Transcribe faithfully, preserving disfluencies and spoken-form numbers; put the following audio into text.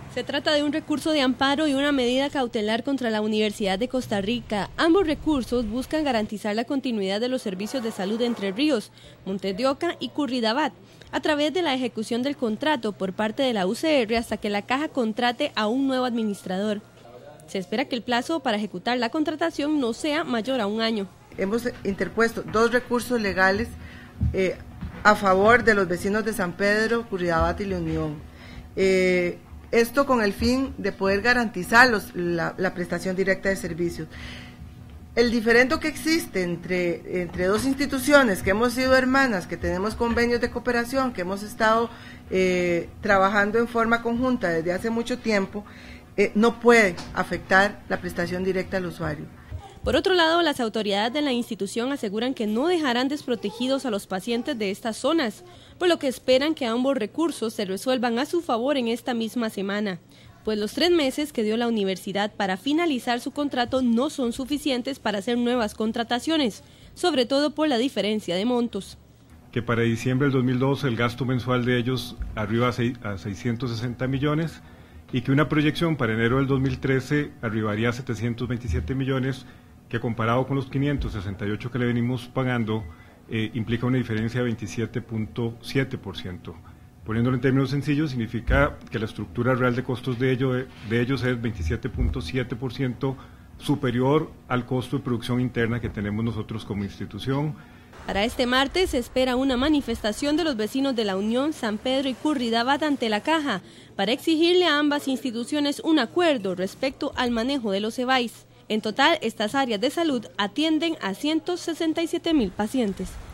Se trata de un recurso de amparo y una medida cautelar contra la Universidad de Costa Rica. Ambos recursos buscan garantizar la continuidad de los servicios de salud de Entre Ríos, Montes de Oca y Curridabat, a través de la ejecución del contrato por parte de la U C R hasta que la caja contrate a un nuevo administrador. Se espera que el plazo para ejecutar la contratación no sea mayor a un año. Hemos interpuesto dos recursos legales eh, a favor de los vecinos de San Pedro, Curridabat y La Unión. Eh, Esto con el fin de poder garantizar los, la, la prestación directa de servicios. El diferendo que existe entre, entre dos instituciones que hemos sido hermanas, que tenemos convenios de cooperación, que hemos estado eh, trabajando en forma conjunta desde hace mucho tiempo, eh, no puede afectar la prestación directa al usuario. Por otro lado, las autoridades de la institución aseguran que no dejarán desprotegidos a los pacientes de estas zonas, por lo que esperan que ambos recursos se resuelvan a su favor en esta misma semana, pues los tres meses que dio la universidad para finalizar su contrato no son suficientes para hacer nuevas contrataciones, sobre todo por la diferencia de montos. Que para diciembre del dos mil doce el gasto mensual de ellos arriba a seiscientos sesenta millones y que una proyección para enero del dos mil trece arribaría a setecientos veintisiete millones, que comparado con los quinientos sesenta y ocho que le venimos pagando, eh, implica una diferencia de veintisiete punto siete por ciento. Poniéndolo en términos sencillos, significa que la estructura real de costos de, ello, de ellos es veintisiete punto siete por ciento superior al costo de producción interna que tenemos nosotros como institución. Para este martes se espera una manifestación de los vecinos de La Unión, San Pedro y Curridabat ante la Caja para exigirle a ambas instituciones un acuerdo respecto al manejo de los E B A Is. En total, estas áreas de salud atienden a ciento sesenta y siete mil pacientes.